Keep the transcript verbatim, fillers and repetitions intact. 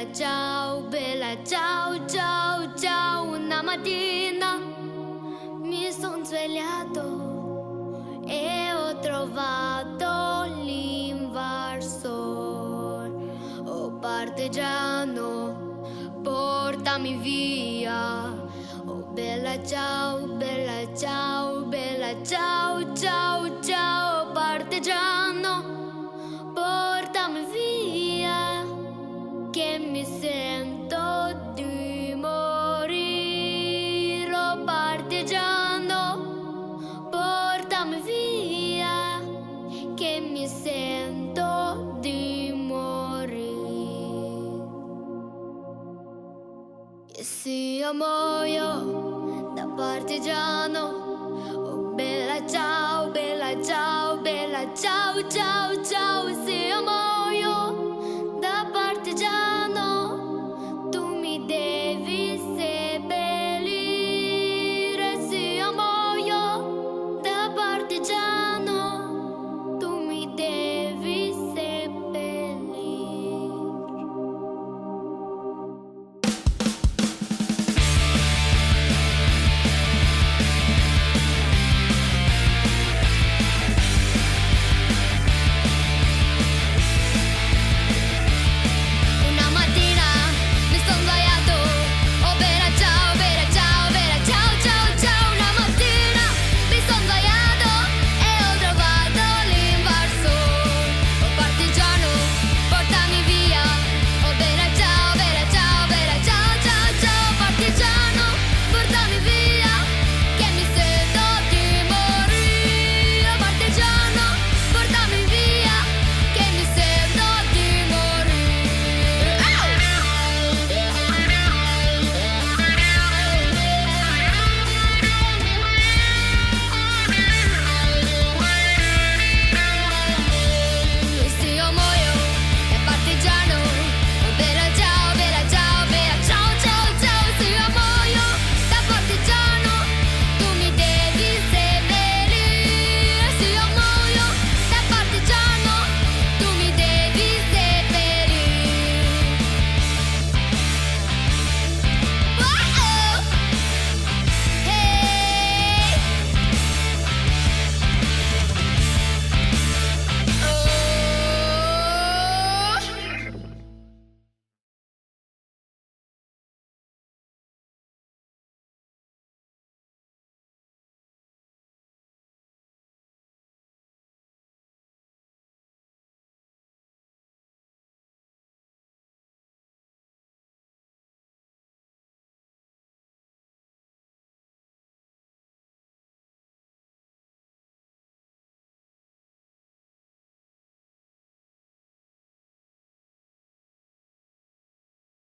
ciao, bella ciao, ciao, ciao. Una mattina mi sono svegliato e ho trovato l'invarsor. Oh partigiano, portami via. Oh bella ciao, bella ciao, bella ciao, ciao, ciao. Partigiano, portami via, che mi sento di morire. Oh partigiano, portami via, che mi sento di morire. E se io muoio da partigiano, oh bella ciao, bella ciao, bella ciao, ciao, ciao. Se io muoio